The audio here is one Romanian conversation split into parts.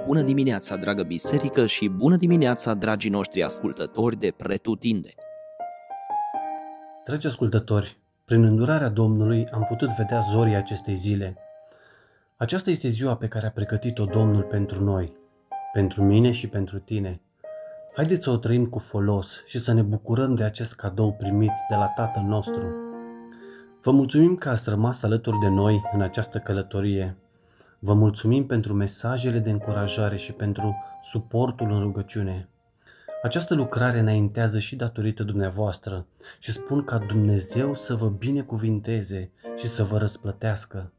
Bună dimineața, dragă biserică, și bună dimineața, dragii noștri ascultători de pretutindeni! Dragi ascultători, prin îndurarea Domnului am putut vedea zorii acestei zile. Aceasta este ziua pe care a pregătit-o Domnul pentru noi, pentru mine și pentru tine. Haideți să o trăim cu folos și să ne bucurăm de acest cadou primit de la Tatăl nostru. Vă mulțumim că ați rămas alături de noi în această călătorie. Vă mulțumim pentru mesajele de încurajare și pentru suportul în rugăciune. Această lucrare înaintează și datorită dumneavoastră și spun ca Dumnezeu să vă binecuvinteze și să vă răsplătească.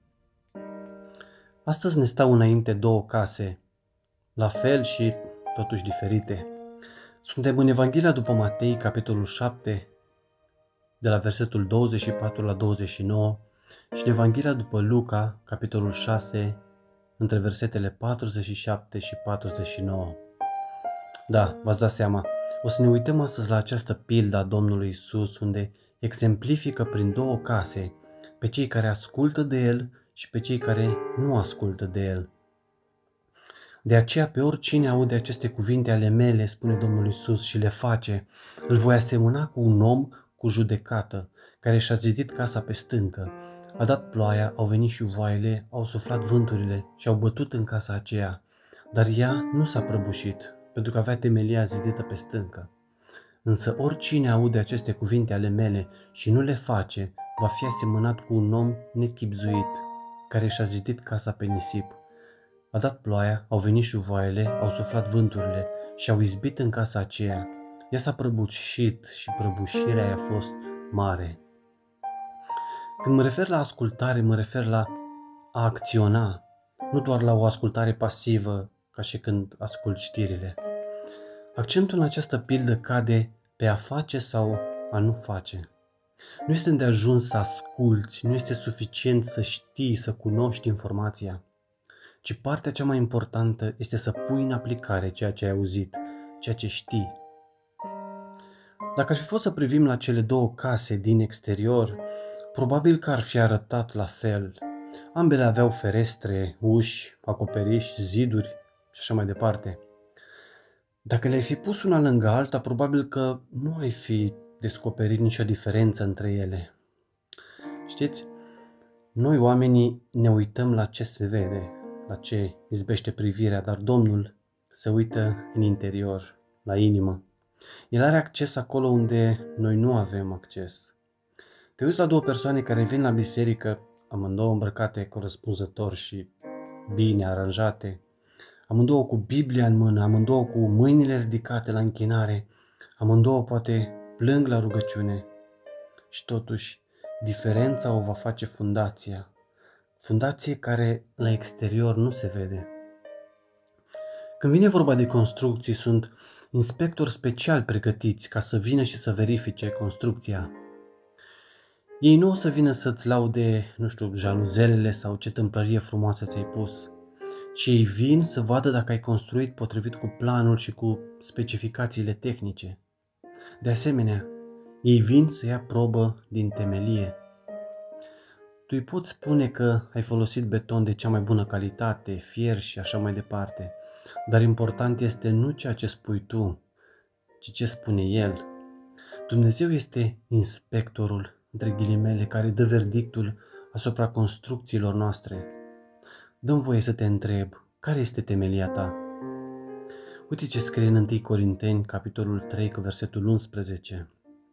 Astăzi ne stau înainte două case, la fel și totuși diferite. Suntem în Evanghelia după Matei, capitolul 7, de la versetul 24 la 29, și în Evanghelia după Luca, capitolul 6, între versetele 47 și 49. Da, v-ați dat seama, o să ne uităm astăzi la această pildă a Domnului Isus, unde exemplifică prin două case pe cei care ascultă de El și pe cei care nu ascultă de El. De aceea, pe oricine aude aceste cuvinte ale mele, spune Domnul Isus, și le face, îl voi asemăna cu un om cu judecată, care și-a zidit casa pe stâncă. A dat ploaia, au venit și uvoaiele, au suflat vânturile și au bătut în casa aceea, dar ea nu s-a prăbușit, pentru că avea temelia zidită pe stâncă. Însă oricine aude aceste cuvinte ale mele și nu le face, va fi asemănat cu un om nechibzuit, care și-a zidit casa pe nisip. A dat ploaia, au venit și uvoaiele, au suflat vânturile și au izbit în casa aceea. Ea s-a prăbușit și prăbușirea i-a fost mare. Când mă refer la ascultare, mă refer la a acționa, nu doar la o ascultare pasivă, ca și când ascult știrile. Accentul în această pildă cade pe a face sau a nu face. Nu este îndeajuns să asculți, nu este suficient să știi, să cunoști informația, ci partea cea mai importantă este să pui în aplicare ceea ce ai auzit, ceea ce știi. Dacă ar fi fost să privim la cele două case din exterior, probabil că ar fi arătat la fel. Ambele aveau ferestre, uși, acoperiș, ziduri și așa mai departe. Dacă le-ai fi pus una lângă alta, probabil că nu ai fi descoperit nicio diferență între ele. Știți, noi oamenii ne uităm la ce se vede, la ce izbește privirea, dar Domnul se uită în interior, la inimă. El are acces acolo unde noi nu avem acces. Te uiți la două persoane care vin la biserică, amândouă îmbrăcate corespunzător și bine aranjate, amândouă cu Biblia în mână, amândouă cu mâinile ridicate la închinare, amândouă poate plâng la rugăciune. Și totuși, diferența o va face fundația. Fundație care la exterior nu se vede. Când vine vorba de construcții, sunt inspectori special pregătiți ca să vină și să verifice construcția. Ei nu o să vină să-ți laude, jaluzelele sau ce tâmplărie frumoasă ți-ai pus, ci ei vin să vadă dacă ai construit potrivit cu planul și cu specificațiile tehnice. De asemenea, ei vin să ia probă din temelie. Tu îi poți spune că ai folosit beton de cea mai bună calitate, fier și așa mai departe, dar important este nu ceea ce spui tu, ci ce spune El. Dumnezeu este inspectorul, între ghilimele, care dă verdictul asupra construcțiilor noastre. Dă-mi voie să te întreb, care este temelia ta? Uite ce scrie în 1 Corinteni, capitolul 3, cu versetul 11.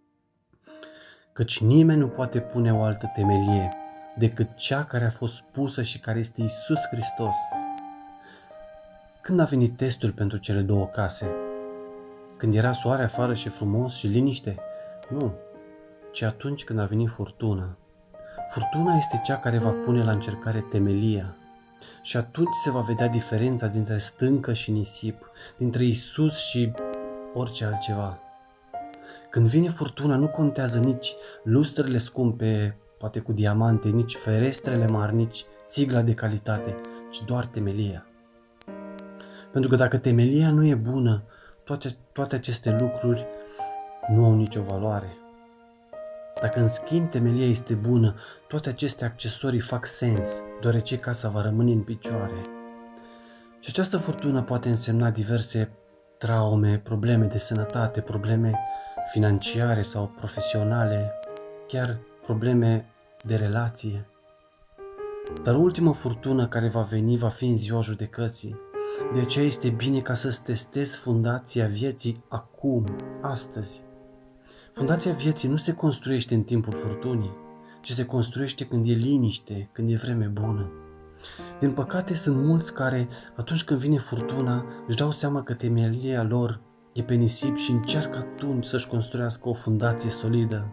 Căci nimeni nu poate pune o altă temelie decât cea care a fost pusă și care este Iisus Hristos. Când a venit testul pentru cele două case? Când era soare afară și frumos și liniște? Nu, ci atunci când a venit furtuna. Furtuna este cea care va pune la încercare temelia. Și atunci se va vedea diferența dintre stâncă și nisip, dintre Isus și orice altceva. Când vine furtuna, nu contează nici lustrele scumpe, poate cu diamante, nici ferestrele mari, nici țigla de calitate, ci doar temelia. Pentru că dacă temelia nu e bună, toate aceste lucruri nu au nicio valoare. Dacă în schimb temelia este bună, toate aceste accesorii fac sens, deoarece casa va rămâne în picioare. Și această furtună poate însemna diverse traume, probleme de sănătate, probleme financiare sau profesionale, chiar probleme de relație. Dar ultima furtună care va veni va fi în ziua judecății. De aceea este bine ca să-ți testezi fundația vieții acum, astăzi. Fundația vieții nu se construiește în timpul furtunii, ci se construiește când e liniște, când e vreme bună. Din păcate sunt mulți care, atunci când vine furtuna, își dau seama că temelia lor e pe nisip și încearcă atunci să-și construiască o fundație solidă.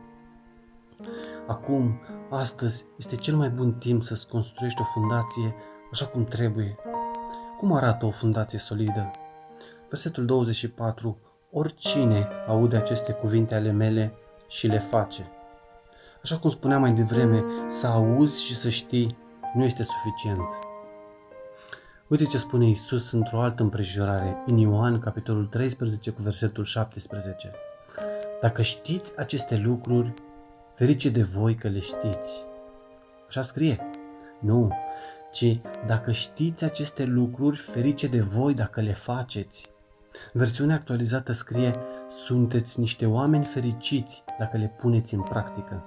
Acum, astăzi, este cel mai bun timp să-ți construiești o fundație așa cum trebuie. Cum arată o fundație solidă? Versetul 24. Oricine aude aceste cuvinte ale mele și le face. Așa cum spuneam mai devreme, să auzi și să știi nu este suficient. Uite ce spune Iisus într-o altă împrejurare, în Ioan, capitolul 13, cu versetul 17. Dacă știți aceste lucruri, ferice de voi că le știți. Așa scrie? Nu, ci dacă știți aceste lucruri, ferice de voi dacă le faceți. Versiunea actualizată scrie, sunteți niște oameni fericiți dacă le puneți în practică.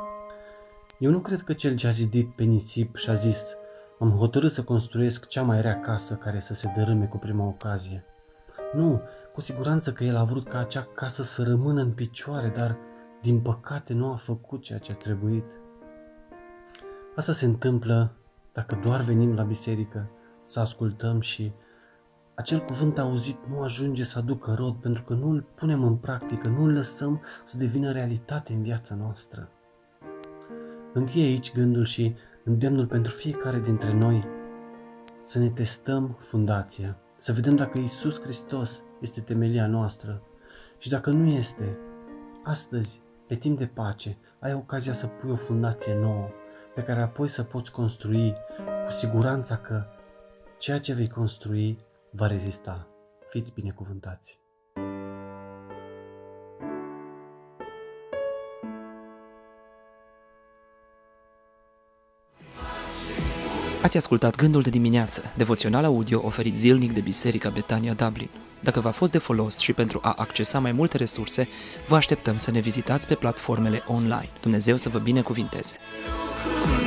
Eu nu cred că cel ce a zidit pe nisip și a zis, am hotărât să construiesc cea mai rea casă care să se dărâme cu prima ocazie. Nu, cu siguranță că el a vrut ca acea casă să rămână în picioare, dar din păcate nu a făcut ceea ce a trebuit. Asta se întâmplă dacă doar venim la biserică să ascultăm și acel cuvânt auzit nu ajunge să aducă rod pentru că nu îl punem în practică, nu îl lăsăm să devină realitate în viața noastră. Încheie aici gândul și îndemnul pentru fiecare dintre noi să ne testăm fundația, să vedem dacă Iisus Hristos este temelia noastră și dacă nu este, astăzi, pe timp de pace, ai ocazia să pui o fundație nouă pe care apoi să poți construi cu siguranța că ceea ce vei construi va rezista. Fiți binecuvântați! Ați ascultat Gândul de dimineață, devoțional audio oferit zilnic de Biserica Betania Dublin. Dacă v-a fost de folos și pentru a accesa mai multe resurse, vă așteptăm să ne vizitați pe platformele online. Dumnezeu să vă binecuvinteze!